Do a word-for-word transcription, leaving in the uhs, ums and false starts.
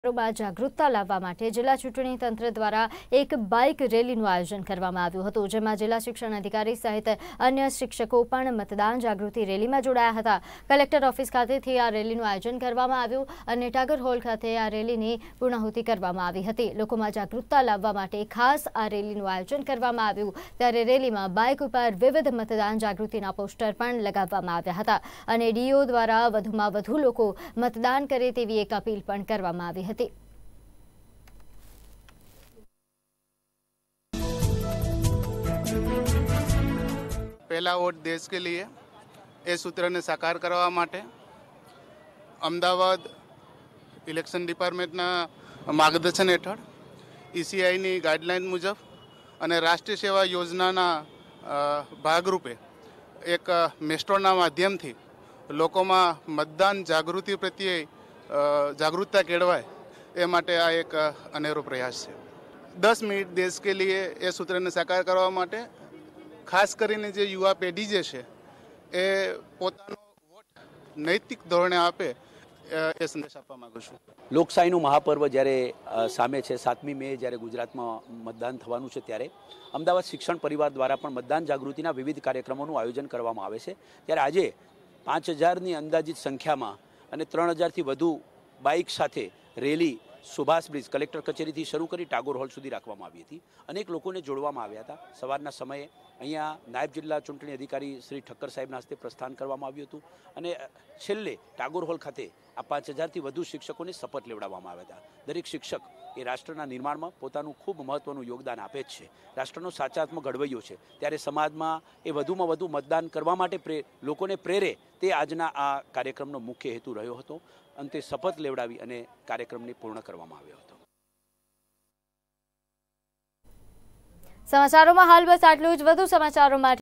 માં જાગૃતતા લાવવા માટે જિલ્લા ચૂંટણી તંત્ર દ્વારા એક બાઇક રેલીનું આયોજન કરવામાં આવ્યું હતું, જેમાં જિલ્લા શિક્ષણ અધિકારી સહિત અન્ય શિક્ષકો પણ મતદાન જાગૃતિ રેલીમાં જોડાયા હતા। કલેક્ટર ઓફિસ ખાતેથી આ રેલીનું આયોજન કરવામાં આવ્યું અને ટાગોર હોલ ખાતે આ રેલીની પૂર્ણાહુતિ કરવામાં આવી હતી। લોકોમાં જાગૃતતા લાવવા માટે ખાસ આ રેલીનું આયોજન કરવામાં આવ્યું, ત્યારે રેલીમાં બાઇક ઉપર વિવિધ મતદાન જાગૃતિના પોસ્ટર પણ લગાવવામાં આવ્યા હતા અને ડીઓ દ્વારા વધુમાં વધુ લોકો મતદાન કરે તેવી એક અપીલ પણ કરવામાં આવી હતી। पहला वोट देश के लिए ए सूत्र ने साकार करवा माटे अमदावाद इलेक्शन डिपार्टमेंटना मार्गदर्शन हेठळ ईसीआईनी गाइडलाइन मुजब અને રાષ્ટ્રીય સેવા યોજનાના ભાગરૂપે એક મેસ્ટ્રોના માધ્યમથી લોકોમાં મતદાન જાગૃતિ પ્રત્યે જાગૃતતા કેળવાય એ માટે આ એક અનેરો પ્રયાસ છે। દસ મિનિટ દેશ કે લીએ એ સૂત્રને સાકાર કરવા માટે ખાસ કરીને જે યુવા પેઢી જે છે એ પોતાનો વોટ નૈતિક ધોરણે આપે એ સંદેશ આપવા માંગુ છું। લોકશાહીનું મહાપર્વ જ્યારે સામે છે, સાતમી મે જ્યારે ગુજરાતમાં મતદાન થવાનું છે, ત્યારે અમદાવાદ શિક્ષણ પરિવાર દ્વારા પણ મતદાન જાગૃતિના વિવિધ કાર્યક્રમોનું આયોજન કરવામાં આવે છે। ત્યારે આજે પાંચ હજારની અંદાજિત સંખ્યામાં અને ત્રણ હજારથી વધુ બાઇક સાથે રેલી સુભાષ બ્રિજ કલેક્ટર કચેરીથી શરૂ કરી ટાગોર હોલ સુધી રાખવામાં આવી હતી। અનેક લોકોને જોડવામાં આવ્યા હતા। સવારના સમયે અહીંયા નાયબ જિલ્લા ચૂંટણી અધિકારી શ્રી ઠક્કર સાહેબના હસ્તે પ્રસ્થાન કરવામાં આવ્યું હતું અને છેલ્લે ટાગોર હોલ ખાતે આ પાંચ હજારથી વધુ શિક્ષકોને શપથ લેવડાવવામાં આવ્યા હતા। દરેક શિક્ષક એ રાષ્ટ્રના નિર્માણમાં પોતાનું ખૂબ મહત્ત્વનું યોગદાન આપે જ છે, રાષ્ટ્રનો સાચાત્મક ઘડવૈયો છે। ત્યારે સમાજમાં એ વધુમાં વધુ મતદાન કરવા માટે પ્રે લોકોને પ્રેરે તે આજના આ કાર્યક્રમનો મુખ્ય હેતુ રહ્યો હતો। અંતે શપથ લેવડાવી અને કાર્યક્રમને પૂર્ણ કરવામાં આવ્યો હતો। સમાચારોમાં હાલ બસ આટલું જ। વધુ સમાચારો માટે